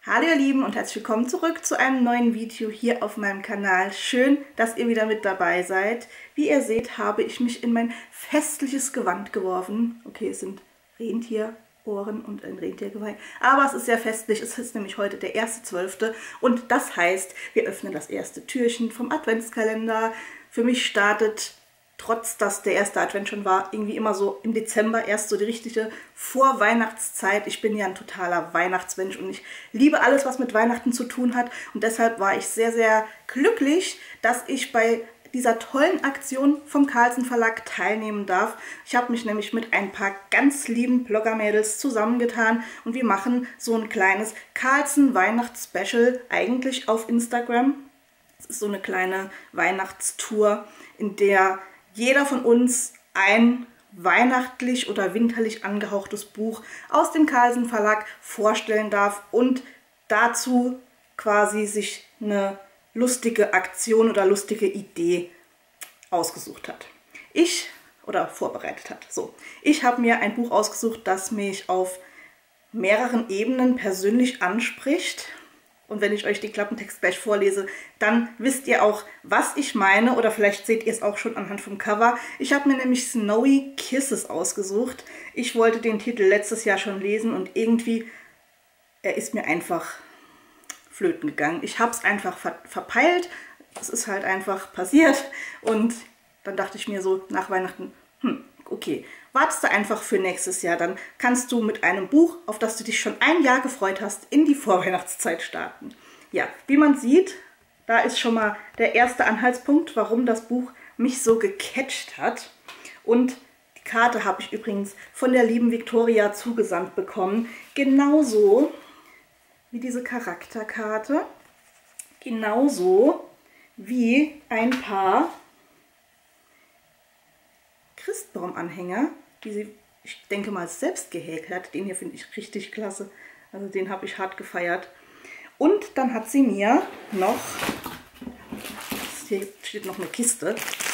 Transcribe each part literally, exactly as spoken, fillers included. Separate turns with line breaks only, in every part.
Hallo ihr Lieben und herzlich willkommen zurück zu einem neuen Video hier auf meinem Kanal. Schön, dass ihr wieder mit dabei seid. Wie ihr seht, habe ich mich in mein festliches Gewand geworfen. Okay, es sind Rentierohren und ein Rentiergeweih, aber es ist sehr festlich. Es ist nämlich heute der erste zwölfte und das heißt, wir öffnen das erste Türchen vom Adventskalender. Für mich startet, trotz dass der erste Advent schon war, irgendwie immer so im Dezember erst so die richtige Vorweihnachtszeit. Ich bin ja ein totaler Weihnachtsmensch und ich liebe alles, was mit Weihnachten zu tun hat. Und deshalb war ich sehr, sehr glücklich, dass ich bei dieser tollen Aktion vom Carlsen Verlag teilnehmen darf. Ich habe mich nämlich mit ein paar ganz lieben Blogger-Mädels zusammengetan und wir machen so ein kleines Carlsen Weihnachts-Special eigentlich auf Instagram. Es ist so eine kleine Weihnachtstour, in der jeder von uns ein weihnachtlich oder winterlich angehauchtes Buch aus dem Carlsen Verlag vorstellen darf und dazu quasi sich eine lustige Aktion oder lustige Idee ausgesucht hat. Ich, oder vorbereitet hat. So, ich habe mir ein Buch ausgesucht, das mich auf mehreren Ebenen persönlich anspricht. Und wenn ich euch den Klappentext gleich vorlese, dann wisst ihr auch, was ich meine. Oder vielleicht seht ihr es auch schon anhand vom Cover. Ich habe mir nämlich Snowy Kisses ausgesucht. Ich wollte den Titel letztes Jahr schon lesen und irgendwie, er ist mir einfach flöten gegangen. Ich habe es einfach ver verpeilt. Es ist halt einfach passiert. Und dann dachte ich mir so nach Weihnachten, hm, okay, wartest du einfach für nächstes Jahr, dann kannst du mit einem Buch, auf das du dich schon ein Jahr gefreut hast, in die Vorweihnachtszeit starten. Ja, wie man sieht, da ist schon mal der erste Anhaltspunkt, warum das Buch mich so gecatcht hat. Und die Karte habe ich übrigens von der lieben Victoria zugesandt bekommen, genauso wie diese Charakterkarte, genauso wie ein paar Christbaumanhänger, die sie, ich denke mal, selbst gehäkelt hat. Den hier finde ich richtig klasse. Also den habe ich hart gefeiert. Und dann hat sie mir noch, hier steht noch eine Kiste,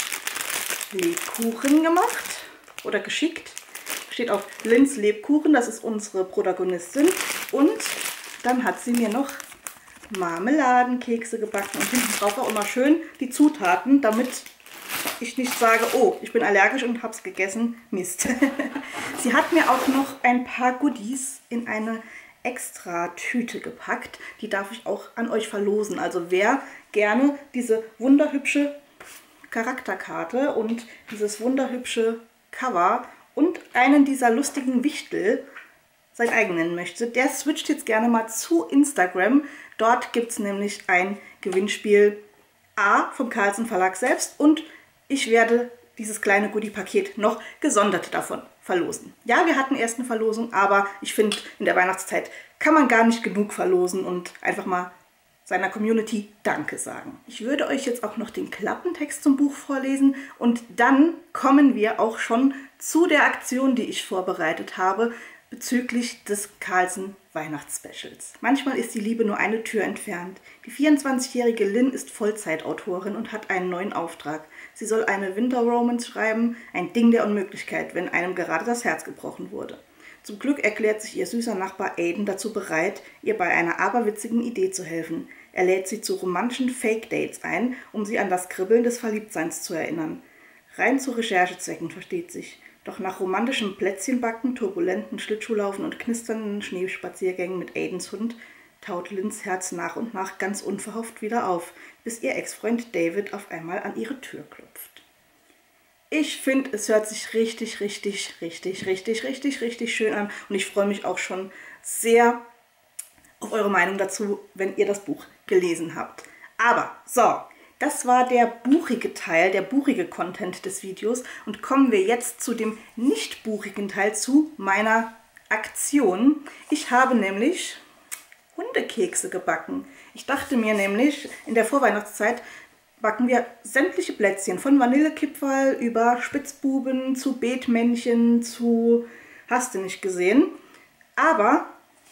Lebkuchen gemacht oder geschickt. Steht auf Lins Lebkuchen, das ist unsere Protagonistin. Und dann hat sie mir noch Marmeladenkekse gebacken. Und hinten drauf auch immer schön die Zutaten, damit ich nicht sage, oh, ich bin allergisch und habe es gegessen. Mist. Sie hat mir auch noch ein paar Goodies in eine extra Tüte gepackt. Die darf ich auch an euch verlosen. Also wer gerne diese wunderhübsche Charakterkarte und dieses wunderhübsche Cover und einen dieser lustigen Wichtel sein eigen nennen möchte, der switcht jetzt gerne mal zu Instagram. Dort gibt es nämlich ein Gewinnspiel A vom Carlsen Verlag selbst und ich werde dieses kleine Goodie-Paket noch gesondert davon verlosen. Ja, wir hatten erst eine Verlosung, aber ich finde, in der Weihnachtszeit kann man gar nicht genug verlosen und einfach mal seiner Community Danke sagen. Ich würde euch jetzt auch noch den Klappentext zum Buch vorlesen und dann kommen wir auch schon zu der Aktion, die ich vorbereitet habe bezüglich des Carlsen Weihnachtsspecials. Manchmal ist die Liebe nur eine Tür entfernt. Die vierundzwanzigjährige Lin ist Vollzeitautorin und hat einen neuen Auftrag. Sie soll eine Winter-Romance schreiben, ein Ding der Unmöglichkeit, wenn einem gerade das Herz gebrochen wurde. Zum Glück erklärt sich ihr süßer Nachbar Aiden dazu bereit, ihr bei einer aberwitzigen Idee zu helfen. Er lädt sie zu romantischen Fake-Dates ein, um sie an das Kribbeln des Verliebtseins zu erinnern. Rein zu Recherchezwecken, versteht sich. Doch nach romantischem Plätzchenbacken, turbulenten Schlittschuhlaufen und knisternden Schneespaziergängen mit Aidens Hund taut Lins Herz nach und nach ganz unverhofft wieder auf, bis ihr Ex-Freund David auf einmal an ihre Tür klopft. Ich finde, es hört sich richtig, richtig, richtig, richtig, richtig, richtig schön an und ich freue mich auch schon sehr auf eure Meinung dazu, wenn ihr das Buch gelesen habt. Aber, so, das war der buchige Teil, der buchige Content des Videos und kommen wir jetzt zu dem nicht buchigen Teil, zu meiner Aktion. Ich habe nämlich Hundekekse gebacken. Ich dachte mir nämlich, in der Vorweihnachtszeit backen wir sämtliche Plätzchen, von Vanillekipferl über Spitzbuben zu Beetmännchen zu hast du nicht gesehen. Aber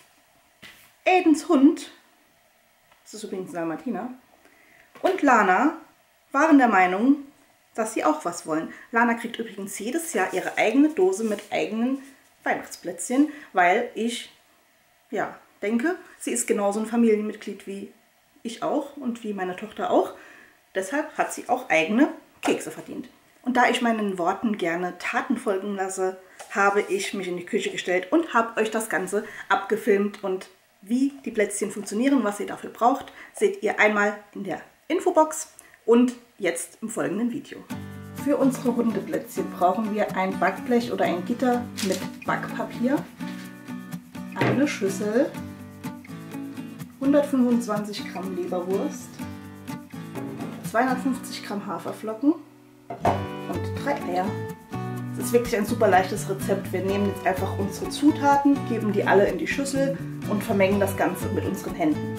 Aidens Hund, das ist übrigens Dalmatiner, und Lana waren der Meinung, dass sie auch was wollen. Lana kriegt übrigens jedes Jahr ihre eigene Dose mit eigenen Weihnachtsplätzchen, weil ich, ja, denke, sie ist genauso ein Familienmitglied wie ich auch und wie meine Tochter auch. Deshalb hat sie auch eigene Kekse verdient. Und da ich meinen Worten gerne Taten folgen lasse, habe ich mich in die Küche gestellt und habe euch das Ganze abgefilmt. Und wie die Plätzchen funktionieren, was ihr dafür braucht, seht ihr einmal in der Infobox und jetzt im folgenden Video. Für unsere runde Plätzchen brauchen wir ein Backblech oder ein Gitter mit Backpapier, eine Schüssel, hundertfünfundzwanzig Gramm Leberwurst, zweihundertfünfzig Gramm Haferflocken und drei Eier. Das ist wirklich ein super leichtes Rezept. Wir nehmen jetzt einfach unsere Zutaten, geben die alle in die Schüssel und vermengen das Ganze mit unseren Händen.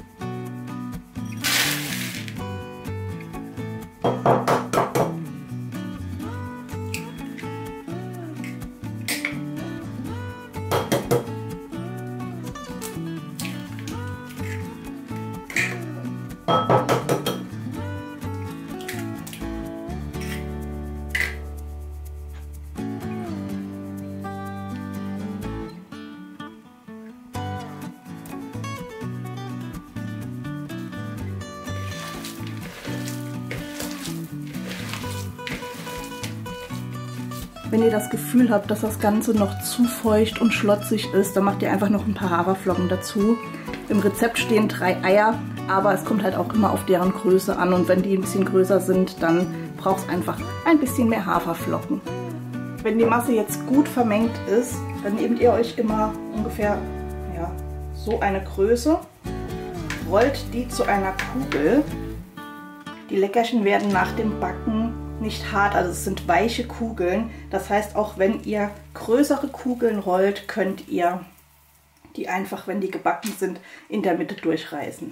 Wenn ihr das Gefühl habt, dass das Ganze noch zu feucht und schlotzig ist, dann macht ihr einfach noch ein paar Haferflocken dazu. Im Rezept stehen drei Eier, aber es kommt halt auch immer auf deren Größe an. Und wenn die ein bisschen größer sind, dann braucht es einfach ein bisschen mehr Haferflocken. Wenn die Masse jetzt gut vermengt ist, dann nehmt ihr euch immer ungefähr ja, so eine Größe, rollt die zu einer Kugel. Die Leckerchen werden nach dem Backen nicht hart, also es sind weiche Kugeln. Das heißt, auch wenn ihr größere Kugeln rollt, könnt ihr die einfach, wenn die gebacken sind, in der Mitte durchreißen.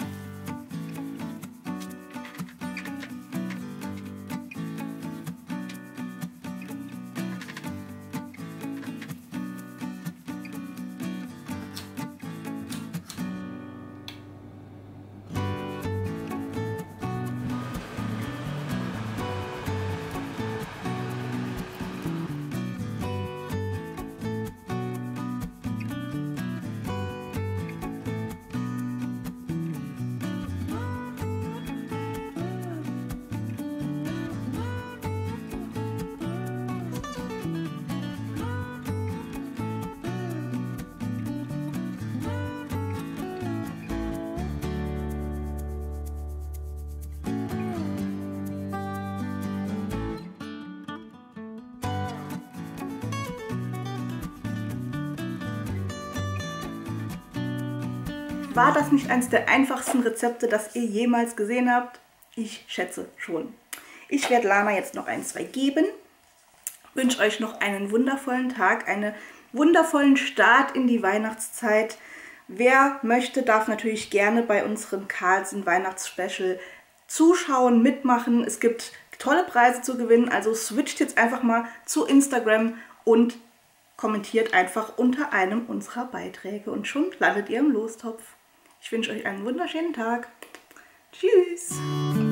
War das nicht eines der einfachsten Rezepte, das ihr jemals gesehen habt? Ich schätze schon. Ich werde Lana jetzt noch ein, zwei geben. Wünsche euch noch einen wundervollen Tag, einen wundervollen Start in die Weihnachtszeit. Wer möchte, darf natürlich gerne bei unserem Carlsen Weihnachtsspecial zuschauen, mitmachen. Es gibt tolle Preise zu gewinnen, also switcht jetzt einfach mal zu Instagram und kommentiert einfach unter einem unserer Beiträge und schon landet ihr im Lostopf. Ich wünsche euch einen wunderschönen Tag. Tschüss!